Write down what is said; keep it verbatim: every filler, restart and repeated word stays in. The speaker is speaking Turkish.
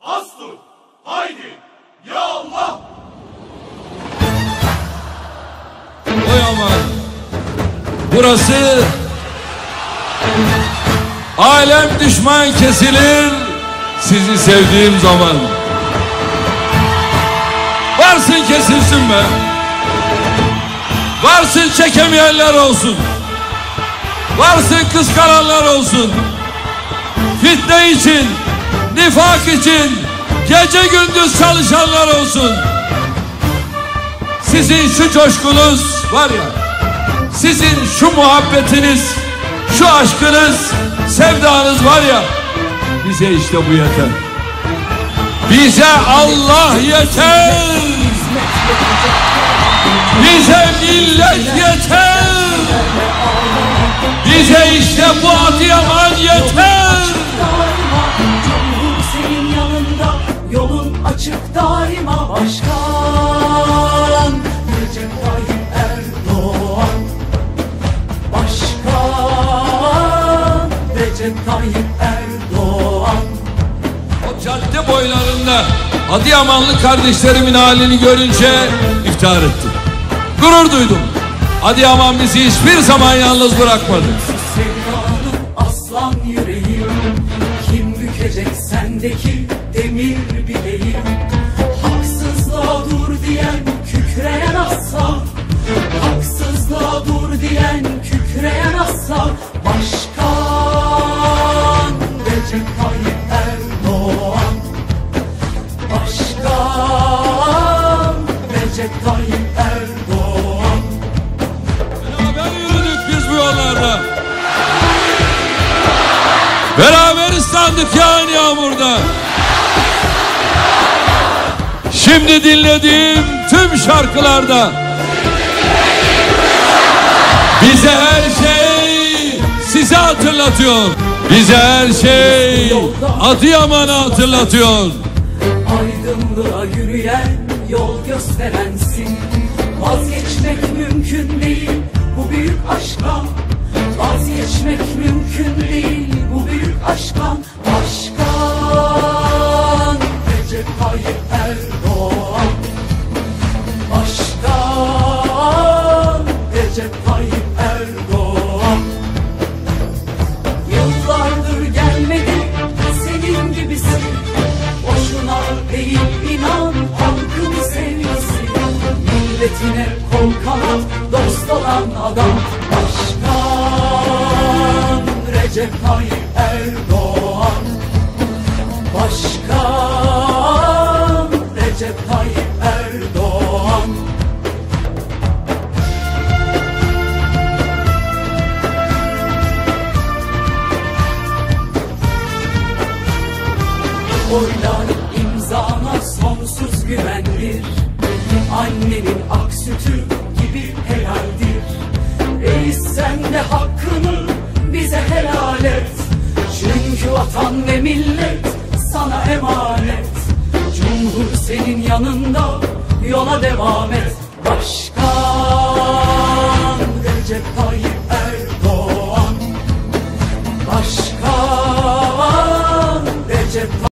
Astur, haydi, ya Allah! Oy aman, burası alem düşman kesilir sizi sevdiğim zaman. Varsın kesilsin be, varsın çekemeyenler olsun, varsın kıskananlar olsun, fitne için, nifak için gece gündüz çalışanlar olsun. Sizin şu coşkunuz var ya, sizin şu muhabbetiniz, şu aşkınız, sevdanız var ya, bize işte bu yeter. Bize Allah yeter. Bize millet yeter. Bize işte bu Adıyaman yeter. Senin yanında yolun açık daima başkan. Recep Tayyip Erdoğan. Başkan Recep Tayyip Erdoğan. O cadde boylarında Adıyamanlı kardeşlerimin halini görünce iftihar ettim. Gurur duydum. Adıyaman bizi hiçbir zaman yalnız bırakmadı. Sevdanım aslan yüreğim, kim bükecek sendeki demir bileğim? Haksızlığa dur diyen kükreyen aslan, haksızlığa dur diyen kükreyen aslan. Başkan Recep Tayyip Erdoğan. Başkan Recep Tayyip Erdoğan. Beraber yürüdük biz bu yollarda. Beraber ıslandık yağan yağmurda. Şimdi dinlediğim tüm şarkılarda bize her şey sizi hatırlatıyor. Bize her şey Adıyaman'ı hatırlatıyor. Aydınlığa yürüyen, yol gösterensin. Vazgeçmek mümkün değil bu büyük aşktan. Vazgeçmek mümkün değil bu büyük aşktan. Başkan Recep Tayyip Erdoğan. Başkan Recep Tayyip Erdoğan. Yıllardır gelmedi senin gibisi. Boşuna değil inan halkın sevgisi. Milletine kol kanat dost olan adam. Başkan Recep Tayyip Erdoğan. Başkan Recep Tayyip Erdoğan. Oylar imzana sonsuz güvendir. Annenin ak sütü gibi helaldir. Reis sen de hakkını bize helal et. Çünkü vatan ve millet sana emanet. Cumhur senin yanında, yola devam et. Başkan